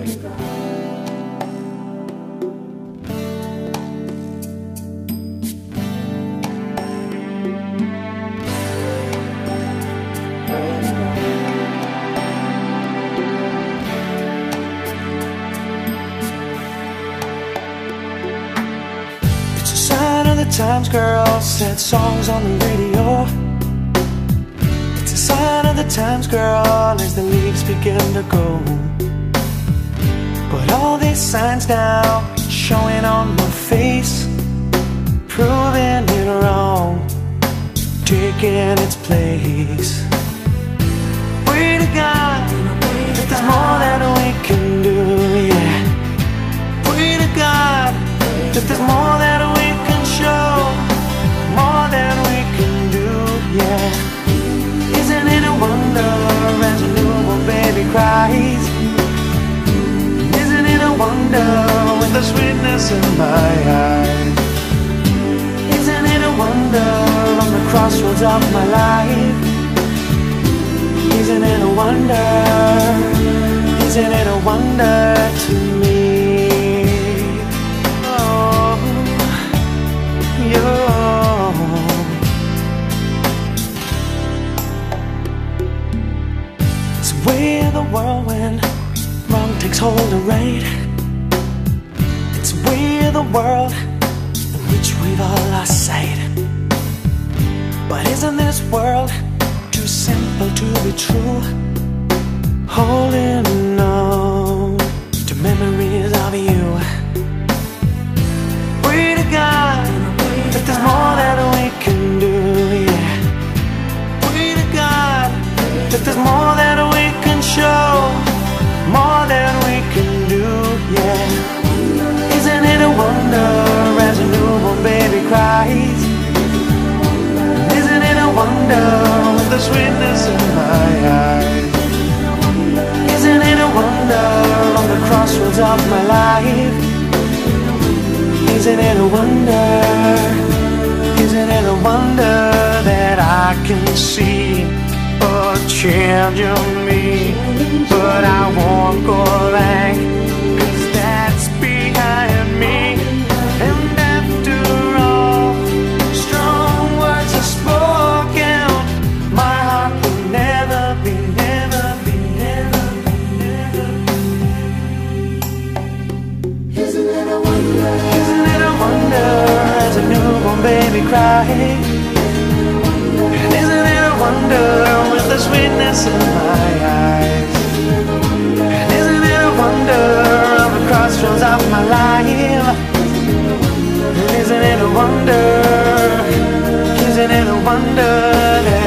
Times, girl, sad songs on the radio. It's a sign of the times, girl, as the leaves begin to go. But all these signs now showing on my face, proving it wrong, taking its place. Pray to God that there's more that we can do, yeah. Pray to God that there's more that we can show, more than we can do, yeah. Isn't it a wonder as a newborn baby cries? Isn't it a wonder with the sweetness in my eyes? Isn't it a wonder on the crossroads of my life? Isn't it a wonder? Isn't it a wonder to me? It's the way of the world when wrong takes hold of right. It's the way of the world in which we've all lost sight. But isn't this world too simple to be true? Holding on to memories of you. Pray to God that there's more that we can do, yeah. Pray to God that there's more that we can show, more that we can do, yeah. Isn't it a wonder as a newborn baby cries? Isn't it a wonder with the sweetness in my eyes? Isn't it a wonder on the crossroads of my life? Isn't it a wonder? Isn't it a wonder that I can see a change in me? But I won't go back, 'cause that's behind me. And after all, strong words are spoken, my heart will never be, never be, never be, never be. Isn't it a wonder? Isn't it a wonder as a newborn baby cries? And isn't it a wonder with the sweetness in my eyes? And isn't it a wonder on the crossroads of my life? And isn't it a wonder? Isn't it a wonder that